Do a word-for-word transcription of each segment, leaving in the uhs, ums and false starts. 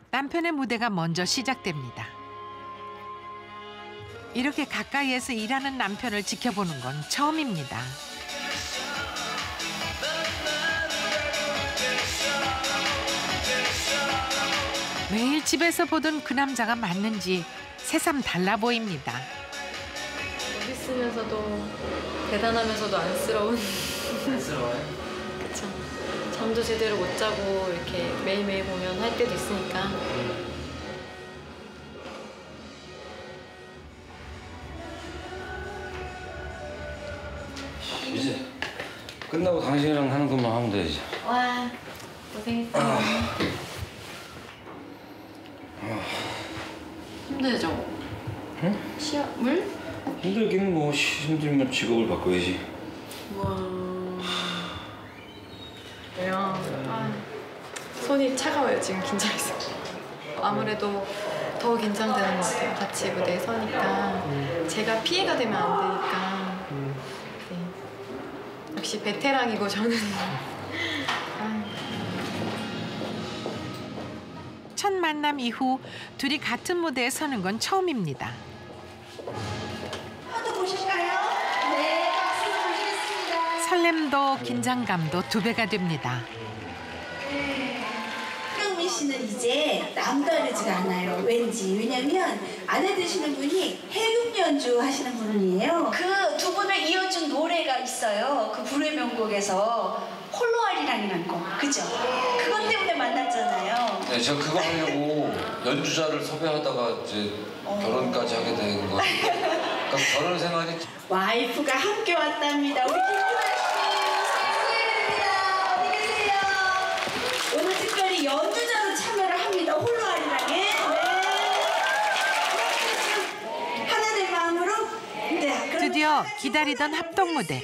남편의 무대가 먼저 시작됩니다. 이렇게 가까이에서 일하는 남편을 지켜보는 건 처음입니다. 매일 집에서 보던 그 남자가 맞는지 새삼 달라 보입니다. 멋있으면서도 대단하면서도 안쓰러운. 안쓰러워요? 그쵸. 잠도 제대로 못 자고 이렇게 매일매일 보면 할 때도 있으니까. 이제 끝나고 당신이랑 하는 것만 하면 돼 이제. 와, 고생했어요. 아. 힘들죠? 응? 시험 물? 힘들긴 뭐 힘들면 직업을 바꿔야지. 와. 왜요? 아, 손이 차가워요 지금 긴장해서. 아무래도 더 긴장되는 것 같아요. 같이 무대에 서니까 음. 제가 피해가 되면 안 되니까. 음. 네. 역시 베테랑이고 저는. 아. 첫 만남 이후 둘이 같은 무대에 서는 건 처음입니다. 한번 보실까요? 네, 박수 보시겠습니다. 설렘도 긴장감도 두 배가 됩니다. 황민 씨는 이제 남다르지가 않아요. 왠지. 왜냐면 아내 되시는 분이 해금 연주 하시는 분이에요. 그 두 분을 이어준 노래가 있어요. 그 불후의 명곡에서 홀로아리랑이라는 곡. 그죠? 그것 때문에 만났잖아요. 네, 제가 그거 하려고 연주자를 섭외하다가 이제 어... 결혼까지 하게 된 거예요. 그러니까 결혼 생활이 와이프가 함께 왔답니다. 우리 김구라 씨. 어디 계세요? 오늘 특별히 연주자로 참여를 합니다. 홀로아리랑에. 네. 하나 된 마음으로. 네. 드디어 기다리던 합동 무대.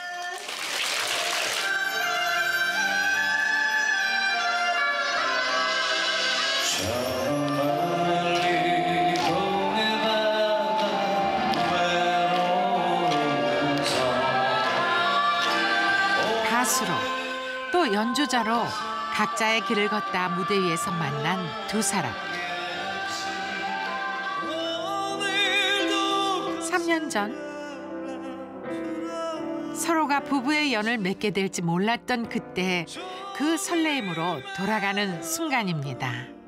가수로 또 연주자로 각자의 길을 걷다 무대 위에서 만난 두 사람. 삼 년 전 서로가 부부의 연을 맺게 될지 몰랐던 그때 그 설레임으로 돌아가는 순간입니다.